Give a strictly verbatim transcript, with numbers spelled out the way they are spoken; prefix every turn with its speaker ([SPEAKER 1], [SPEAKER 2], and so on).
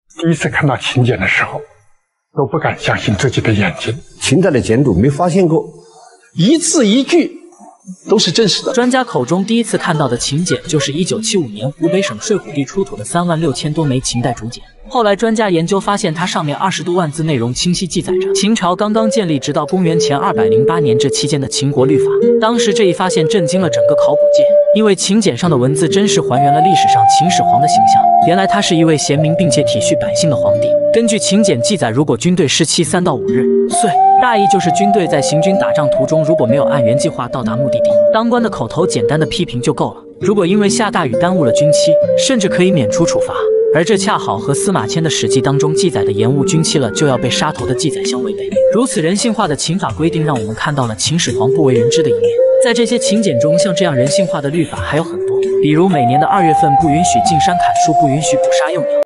[SPEAKER 1] 第一次看到秦简的时候，都不敢相信自己的眼睛。
[SPEAKER 2] 秦代的简牍没发现过，
[SPEAKER 3] 一字一句都是真实的。
[SPEAKER 4] 专家口中第一次看到的秦简，就是一九七五年湖北省睡虎地出土的三万六千多枚秦代竹简。后来专家研究发现，它上面二十多万字内容清晰记载着秦朝刚刚建立，直到公元前二百零八年这期间的秦国律法。当时这一发现震惊了整个考古界，因为秦简上的文字真实还原了历史上秦始皇的形象。原来他是一位贤明并且体恤百姓的皇帝。根据秦简记载，如果军队失期三到五日岁，大意就是军队在行军打仗途中，如果没有按原计划到达目的地，当官的口头简单的批评就够了。如果因为下大雨耽误了军期，甚至可以免除处罚。而这恰好和司马迁的《史记》当中记载的延误军期了就要被杀头的记载相违背。如此人性化的秦法规定，让我们看到了秦始皇不为人知的一面。在这些秦简中，像这样人性化的律法还有很多，比如每年的二月份不允许进山砍树，不允许捕杀幼鸟。